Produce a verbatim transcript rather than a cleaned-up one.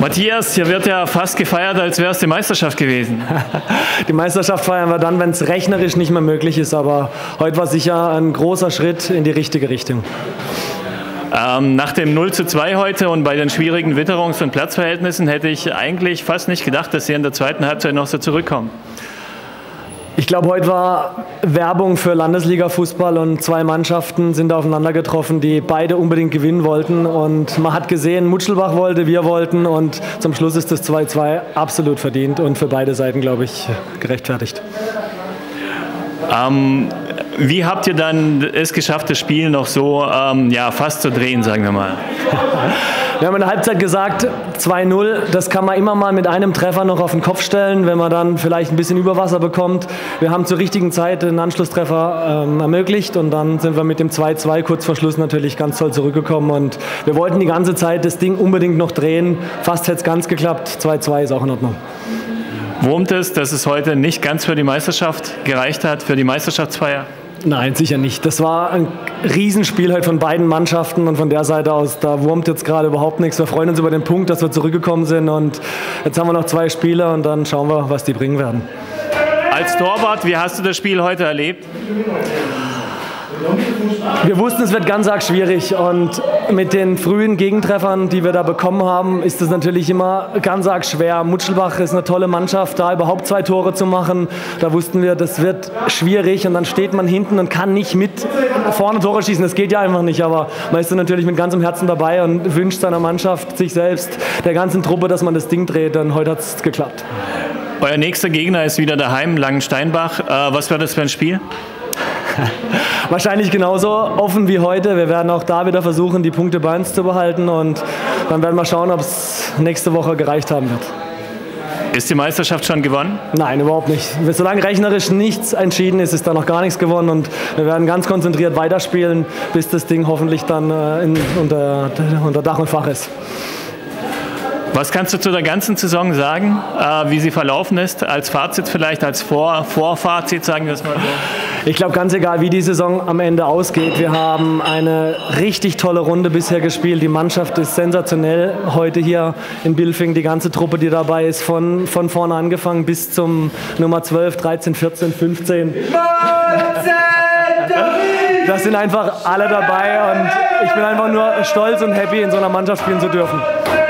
Matthias, hier wird ja fast gefeiert, als wäre es die Meisterschaft gewesen. Die Meisterschaft feiern wir dann, wenn es rechnerisch nicht mehr möglich ist, aber heute war sicher ein großer Schritt in die richtige Richtung. Ähm, nach dem null zu zwei heute und bei den schwierigen Witterungs- und Platzverhältnissen hätte ich eigentlich fast nicht gedacht, dass Sie in der zweiten Halbzeit noch so zurückkommen. Ich glaube, heute war Werbung für Landesliga-Fußball und zwei Mannschaften sind aufeinander getroffen, die beide unbedingt gewinnen wollten. Und man hat gesehen, Mutschelbach wollte, wir wollten und zum Schluss ist das zwei zwei absolut verdient und für beide Seiten, glaube ich, gerechtfertigt. Ähm, wie habt ihr dann es geschafft, das Spiel noch so ähm, ja, fast zu drehen, sagen wir mal? Wir haben in der Halbzeit gesagt, zwei null, das kann man immer mal mit einem Treffer noch auf den Kopf stellen, wenn man dann vielleicht ein bisschen Überwasser bekommt. Wir haben zur richtigen Zeit den Anschlusstreffer ähm, ermöglicht und dann sind wir mit dem zwei zwei kurz vor Schluss natürlich ganz toll zurückgekommen und wir wollten die ganze Zeit das Ding unbedingt noch drehen. Fast hätte es ganz geklappt, zwei zwei ist auch in Ordnung. Wurmt es, dass es heute nicht ganz für die Meisterschaft gereicht hat, für die Meisterschaftsfeier? Nein, sicher nicht. Das war ein Riesenspiel halt von beiden Mannschaften und von der Seite aus, da wurmt jetzt gerade überhaupt nichts. Wir freuen uns über den Punkt, dass wir zurückgekommen sind und jetzt haben wir noch zwei Spieler und dann schauen wir, was die bringen werden. Als Torwart, wie hast du das Spiel heute erlebt? Wir wussten, es wird ganz arg schwierig und mit den frühen Gegentreffern, die wir da bekommen haben, ist es natürlich immer ganz arg schwer. Mutschelbach ist eine tolle Mannschaft, da überhaupt zwei Tore zu machen, da wussten wir, das wird schwierig und dann steht man hinten und kann nicht mit vorne Tore schießen, das geht ja einfach nicht, aber man ist dann natürlich mit ganzem Herzen dabei und wünscht seiner Mannschaft, sich selbst, der ganzen Truppe, dass man das Ding dreht und heute hat es geklappt. Euer nächster Gegner ist wieder daheim, Langensteinbach. Äh, was wird das für ein Spiel? Wahrscheinlich genauso offen wie heute. Wir werden auch da wieder versuchen, die Punkte bei uns zu behalten und dann werden wir schauen, ob es nächste Woche gereicht haben wird. Ist die Meisterschaft schon gewonnen? Nein, überhaupt nicht. Solange rechnerisch nichts entschieden ist, ist da noch gar nichts gewonnen und wir werden ganz konzentriert weiterspielen, bis das Ding hoffentlich dann in, unter, unter Dach und Fach ist. Was kannst du zu der ganzen Saison sagen, äh, wie sie verlaufen ist? Als Fazit vielleicht, als Vor Vorfazit, sagen wir es mal so. Ich glaube, ganz egal, wie die Saison am Ende ausgeht, wir haben eine richtig tolle Runde bisher gespielt. Die Mannschaft ist sensationell heute hier in Bilfing. Die ganze Truppe, die dabei ist, von, von vorne angefangen bis zum Nummer zwölf, dreizehn, vierzehn, fünfzehn. Das sind einfach alle dabei und ich bin einfach nur stolz und happy, in so einer Mannschaft spielen zu dürfen.